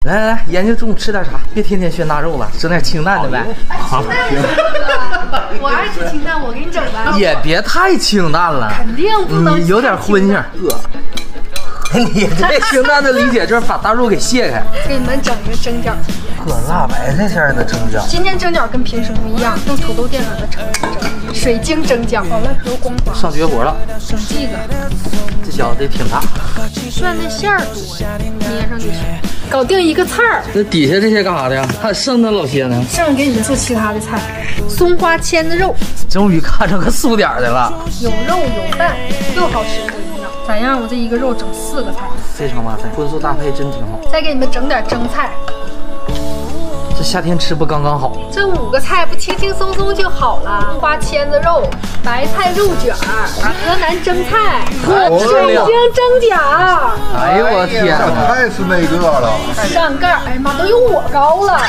来来来，研究中午吃点啥，别天天学腊肉了，整点清淡的呗。好， 我爱吃清淡，我给你整吧。 也别太清淡了， 肯定不能。 你有点荤性。你这清淡的理解就是把大肉给卸开。 给你们整一个蒸饺。 呵，辣白菜馅的蒸饺。 今天蒸饺跟平时不一样，用土豆淀粉的蒸，水晶蒸饺，好了，油光滑。 上绝活了。 整这个。 这饺子挺大。 涮的馅儿多呀，捏上就行。搞定一个菜儿。 那底下这些干啥的呀？还剩那老些呢？ 剩给你们做其他的菜。松花签子肉。 终于看着个素点的了。 有肉有蛋，又好吃不一样。咋样？我这一个肉整4个菜。 非常完美，荤素搭配真挺好。 再给你们整点蒸菜。 这夏天吃不刚刚好？ 这5个菜不轻轻松松就好了。花签子肉、白菜肉卷、河南蒸菜、水晶蒸饺。 哎呦我天！ 太是那个了。 上盖儿，哎呀妈，都有我高了。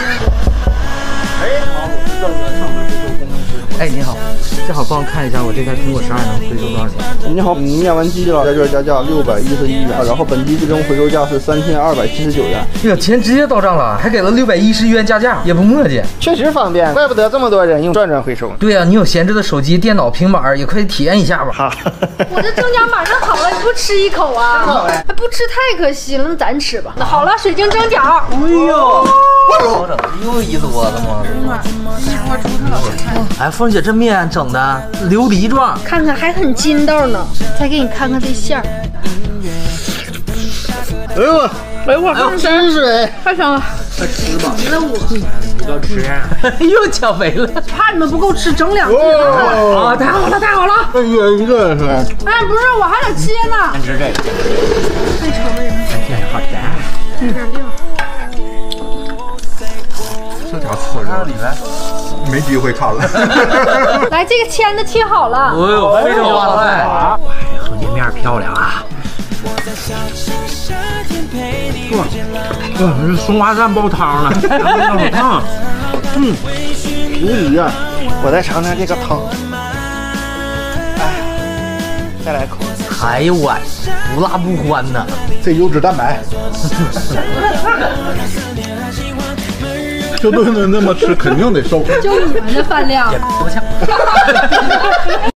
哎，你好，正好帮我看一下我这台苹果12能回收多少钱？ 你好，你面完机了，在这加价611元，然后本机最终回收价是3279元。 哎呀，钱直接到账了，还给了611元加价，也不磨叽。 确实方便，怪不得这么多人用转转回收。 对呀，你有闲置的手机、电脑、平板，也快体验一下吧。 哈， 我这蒸饺马上好了，你不吃一口啊？还不吃太可惜了，那咱吃吧。那好了，水晶蒸饺。 哎呦，好整，又一摞的吗？哎，凤姐这面整的琉璃状， 看看还很筋道呢。再给你看看这馅儿。 哎呦我放山水， 太香了。 快吃吧。 不够吃，又减肥了。 怕你们不够吃，整2个。 啊，太好了，太好了！ 哎呀，一个是。 哎，不是，我还得切呢。 先吃这个。 最愁人。 哎，好甜。 有点料。 这家错热里面没机会看了。 来，这个签子切好了。 哎呦，非常哇塞！哎，后街面漂亮啊！ 哇，这松花蛋煲汤了，好烫。无语啊！我再尝尝这个汤。哎，再来口。 哎呦我，不辣不欢呐！ 这优质蛋白。就顿顿那么吃，肯定得瘦。 就你们的饭量。 也不呛。